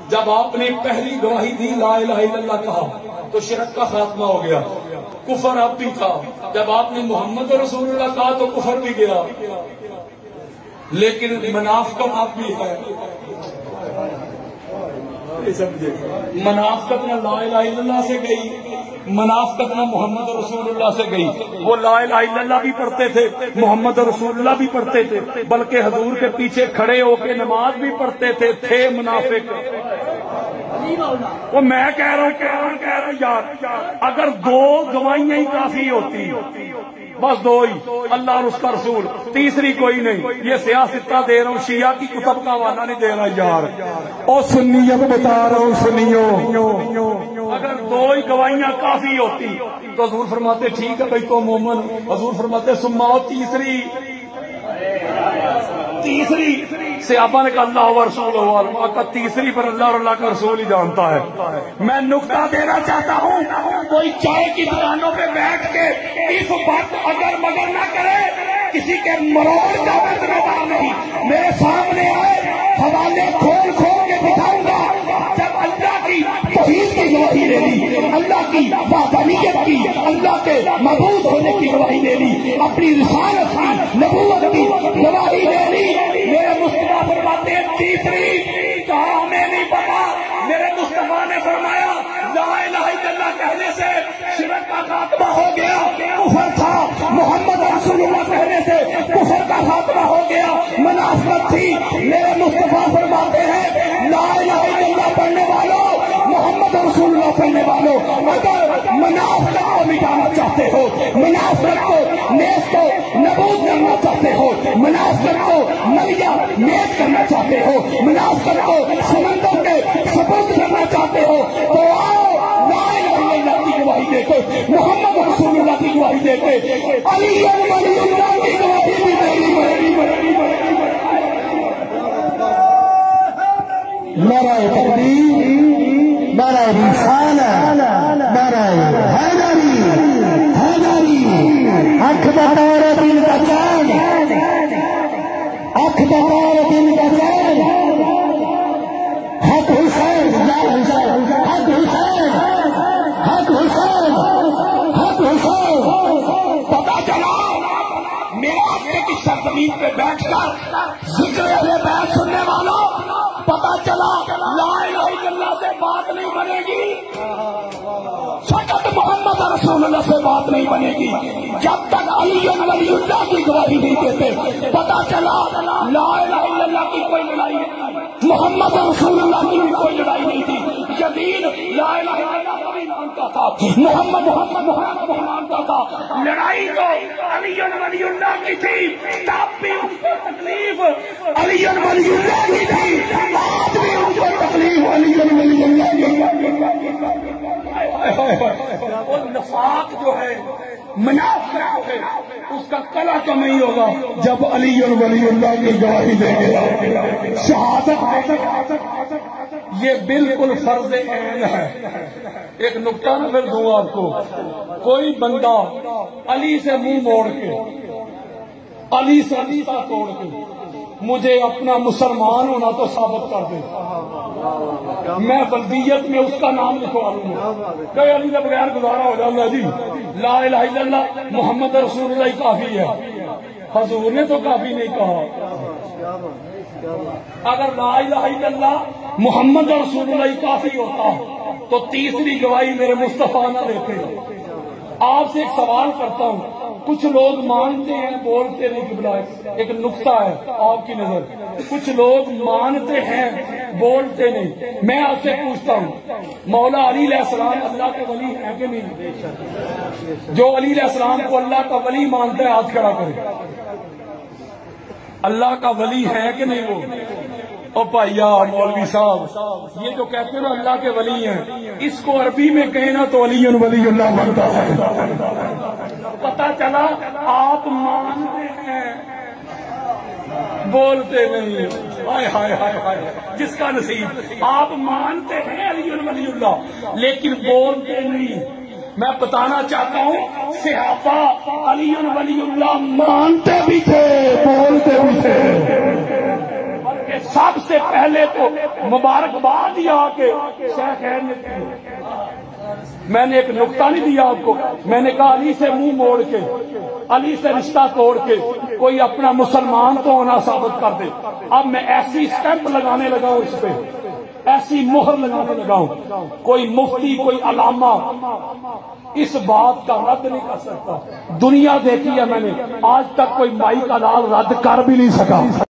جب آپ نے پہلی گواہی دی لا الہ الا اللہ کہا تو شرک کا خاتمہ ہو گیا، کفر اب بھی تھا۔ جب آپ نے محمد رسول اللہ کہا تو کفر بھی گیا، لیکن منافقت اب بھی ہے۔ منافقت نہ لا الہ الا اللہ سے گئی، منافقت نہ محمد رسول اللہ سے گئی۔ وہ لا الہ الا اللہ بھی پڑھتے تھے، محمد رسول اللہ بھی پڑھتے تھے، بلکہ حضور کے پیچھے کھڑے ہو کے نماز بھی پڑھتے تھے منافق۔ وہ میں کہہ رہا ہوں یار، اگر دو گواہیاں ہی کافی ہوتی، بس دو ہی، اللہ اور اس کا رسول، تیسری کوئی نہیں۔ یہ سیاستہ دے رہا ہوں، شیعہ کی کتب کا حوالہ نہیں دے رہا یار، اور سنیت بتا رہا ہوں سنیوں۔ اگر دو ہی گواہیاں کافی ہوتی تو حضور فرماتے ٹھیک ہے بھائی تو مومن، حضور فرماتے سماؤ تیسری صحابہ نے کہا اللہ و رسول اللہ کا تیسری پر اللہ اور اللہ کا رسول ہی جانتا ہے۔ میں نقطہ دینا چاہتا ہوں، کوئی چائے کی دکانوں پہ بیٹھ کے اس وقت اگر مگر نہ کرے، کسی کے مروڑ کا میدان نہیں، میرے سامنے آئے، حوالے کھول کھول کے دکھاؤں گا۔ جب اللہ کی توحید کی گواہی لے لی، اللہ کی وحدانیت کی، اللہ کے معبود ہونے کی گواہی لے لی، اپنی رسالت کی، نبوت کی گواہی لے لی، میرے مصطفیٰ فرماتے ہیں تیسری کہا ہمیں نہیں پتا۔ میرے مصطفیٰ نے فرمایا لا الہ الا اللہ کہنے سے شرک کا خاتمہ ہو گیا، کفر تھا، محمد رسول اللہ کہنے سے کفر کا خاتمہ ہو گیا، منافقت تھی۔ میرے مصطفیٰ فرماتے ہیں لا الہ الا اللہ پڑھنے والوں، محمد رسول اللہ پڑھنے والوں، اگر منافقت کو مٹانا چاہتے ہو، منافقت کو نیست کو نبود کرنا چاہتے ہو، منافقت کو ملیا نیت کرنا چاہتے ہو، منافقت کو سمندر کے سپرد کرنا چاہتے ہو، تو آؤ لا الہ الا اللہ کی گواہی دے کے، محمد رسول اللہ کی گواہی دے کے، علی ولی اللہ کی گواہی بھی میری نعرہ تکبیر، نعرہ رسالہ، نعرہ حیدری، اکھ بطور دل کا چین، اکھ بطور دل کا چین، حق حسین، حق حسین، حق حسین، حق حسین۔ پتا چلا میرا کی سرزمین پہ بیٹھ کر ذکر اہل بیت سننے والوں، پتا چلا لا الہ الا اللہ سے بات نہیں بنے گی، فقط محمد رسول اللہ سے بات نہیں بنے گی جب تک علی ولی اللہ کی گواہی نہیں دیتے۔ پتا چلا لا الہ الا اللہ کی کوئی لڑائی نہیں، محمد رسول اللہ کی بھی کوئی لڑائی نہیں تھی۔ یزید لا الہ الا اللہ کو بھی مانتا تھا، محمد کو مانتا تھا، لڑائی تو علی ولی اللہ کی تھی، تب بھی اس کو تکلیف علی ولی اللہ کی تھی، آج بھی ان کو تکلیف علی ولی اللہ کی۔ وہ نفاق جو ہے، منافقت ہے، اس کا کلا تو نہیں ہوگا جب علی ولی اللہ کی گواہی دے گا۔ شہادت یہ بالکل فرض عین ہے۔ ایک نقطہ نظر دوں آپ کو، کوئی بندہ علی سے منہ موڑ کے، علی سے علیسا توڑ کے مجھے اپنا مسلمان ہونا تو ثابت کر دے، میں بلدیت میں اس کا نام لکھوا لوں گا کہ علی کے بغیر گزارا ہو جاؤں گا جی، لا الہ الا اللہ محمد رسول اللہ کافی ہے۔ حضور نے تو کافی نہیں کہا، اگر لا الہ الا اللہ محمد رسول اللہ کافی ہوتا تو تیسری گواہی میرے مصطفیٰ نہ دیتے۔ آپ سے ایک سوال کرتا ہوں، کچھ لوگ مانتے ہیں بولتے نہیں، قبلہ ایک نقطہ ہے آپ کی نظر، کچھ لوگ مانتے ہیں بولتے نہیں۔ میں آپ سے پوچھتا ہوں، مولا علی علیہ السلام اللہ کے ولی ہے کہ نہیں؟ جو علی علیہ السلام کو اللہ کا ولی مانتا ہے ہاتھ کھڑا کرے۔ اللہ کا ولی ہے کہ نہیں وہ؟ او بھائیا مولوی صاحب، یہ جو کہتے ہیں نا اللہ کے ولی ہیں، اس کو عربی میں کہیں نا تو علی ولی اللہ بنتا ہے۔ پتا چلا آپ مانتے ہیں بولتے نہیں، ہائے ہائے ہائے ہائے جس کا نصیب۔ آپ مانتے ہیں علی ولی اللہ لیکن بولتے نہیں۔ میں بتانا چاہتا ہوں صحابہ علی ولی اللہ مانتے بھی تھے، بولتے بھی تھے، سب سے پہلے تو مبارکباد ہی آ کے شیخ میں نے ایک نقطہ نہیں دیا آپ کو، میں نے کہا علی سے منہ موڑ کے، علی سے رشتہ توڑ کے کوئی اپنا مسلمان تو ہونا ثابت کر دے۔ اب میں ایسی سٹیمپ لگانے لگا ہوں اس پہ، ایسی مہر لگانے لگا ہوں، کوئی مفتی کوئی علامہ اس بات کا رد نہیں کر سکتا۔ دنیا دیکھی ہے میں نے، آج تک کوئی مائی کا لال رد کر بھی نہیں سکا۔